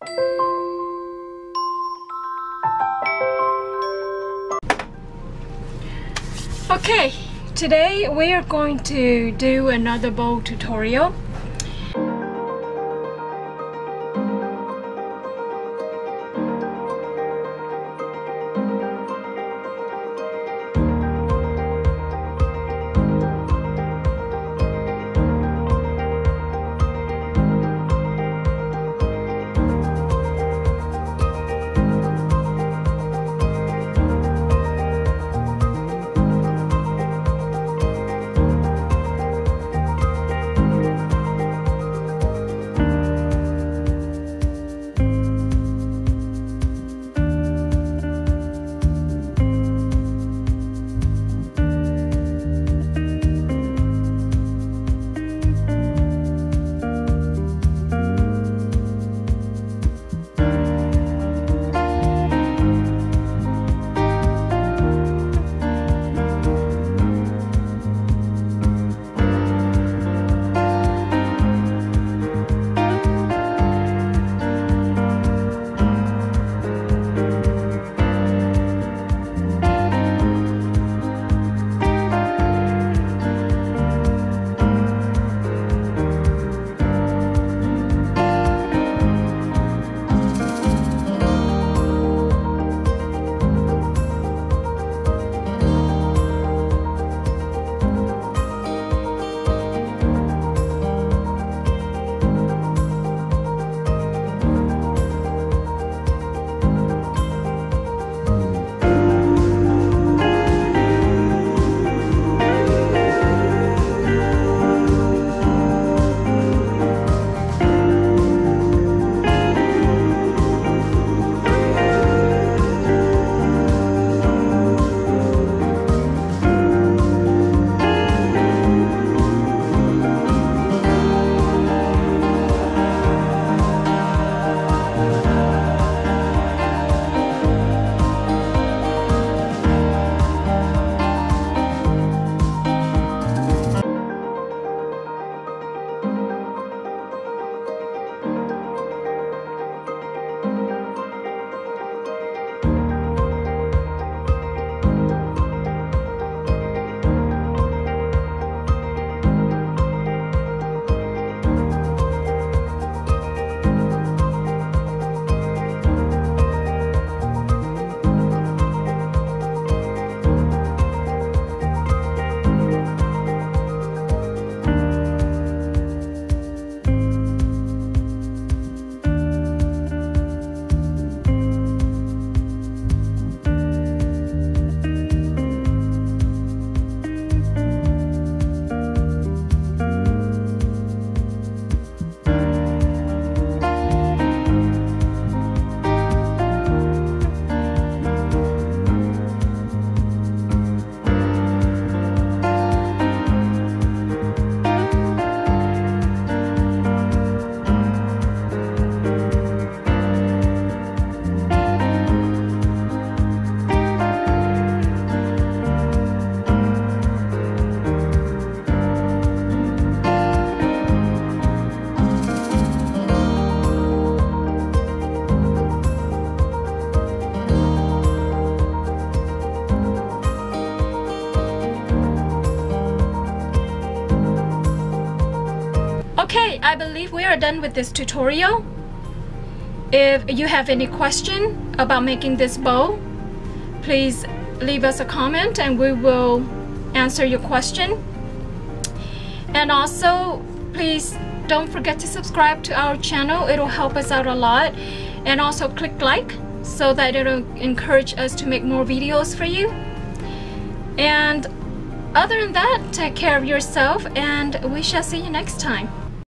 Okay, today we are going to do another bow tutorial. Okay, I believe we are done with this tutorial. If you have any question about making this bow, please leave us a comment and we will answer your question. And also, please don't forget to subscribe to our channel. It'll help us out a lot. And also click like so that it'll encourage us to make more videos for you. And other than that, take care of yourself and we shall see you next time.